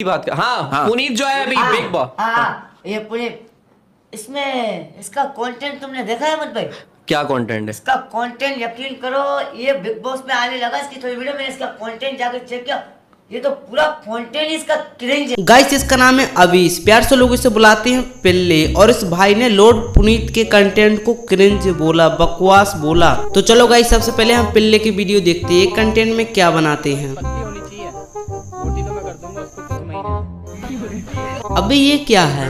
बात कर। हाँ, पुनीत जो है अभी बिग बॉस। ये पुनीत, इसमें इसका कंटेंट तुमने देखा है अमित भाई? क्या कंटेंट है इसका? कंटेंट यकीन करो, ये बिग बॉस में आने लगा इसकी थोड़ी वीडियो, मैंने इसका कंटेंट जाकर चेक किया, ये तो पूरा कंटेंट इसका क्रिंज है। गाइस इसका नाम है अवीश, प्यार से लोग इसे बुलाते हैं पिल्ले, और इस भाई ने लॉर्ड पुनीत के कंटेंट को क्रिंज बोला, बकवास बोला। तो चलो गाइस सबसे पहले हम पिल्ले की वीडियो देखते हैं कंटेंट में क्या बनाते हैं। अबे ये क्या है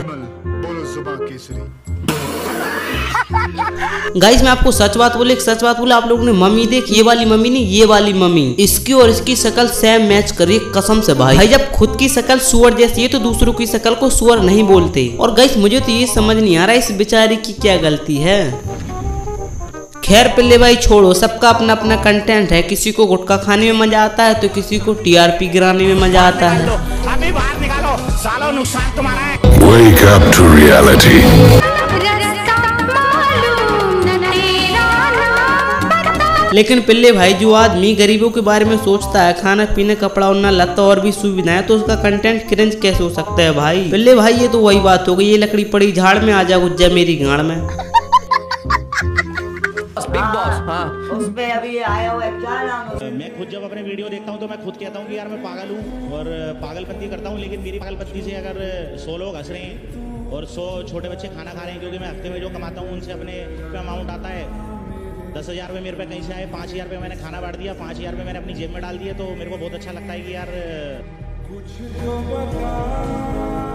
गाइस, मैं आपको सच बात बोले, आप लोगों ने मम्मी देखी? ये वाली मम्मी नहीं, ये वाली मम्मी, इसकी और इसकी शक्ल सेम मैच करी कसम से। भाई जब खुद की शक्ल सुअर जैसी है तो दूसरों की शक्ल को सुअर नहीं बोलते। और गाइस मुझे तो ये समझ नहीं आ रहा इस बेचारी की क्या गलती है। खैर पिल्ले भाई छोड़ो, सबका अपना अपना कंटेंट है, किसी को गुटखा खाने में मजा आता है तो किसी को टीआरपी गिराने में मजा आता है। अभी बाहर निकालो, सालों नुकसान तुम्हारा है। Wake up to reality. लेकिन पिल्ले भाई जो आदमी गरीबों के बारे में सोचता है, खाना पीने कपड़ा उड़ना लत्ता और भी सुविधाएं, तो उसका कंटेंट क्रिंज कैसे हो सकता है भाई? पिल्ले भाई ये तो वही बात हो गई, ये लकड़ी पड़ी झाड़ में, आ जा गुज्जा मेरी गाड़ में। Bigg Boss. हाँ, उसमें अभी आया हुआ है, क्या नाम है? मैं खुद जब अपने वीडियो देखता हूँ तो मैं खुद कहता हूँ कि यार मैं पागल हूँ और पागलपंती करता हूँ, लेकिन मेरी पागलपंती से अगर 100 लोग हंस रहे हैं और 100 छोटे बच्चे खाना खा रहे हैं, क्योंकि मैं हफ्ते में जो कमाता हूँ उनसे अपने पे अमाउंट आता है 10,000 रुपये मेरे पे कहीं से आए, 5,000 रुपये मैंने खाना बांट दिया, 5,000 रुपये मैंने अपनी जेब में डाल दिया, तो मेरे को बहुत अच्छा लगता है कि यार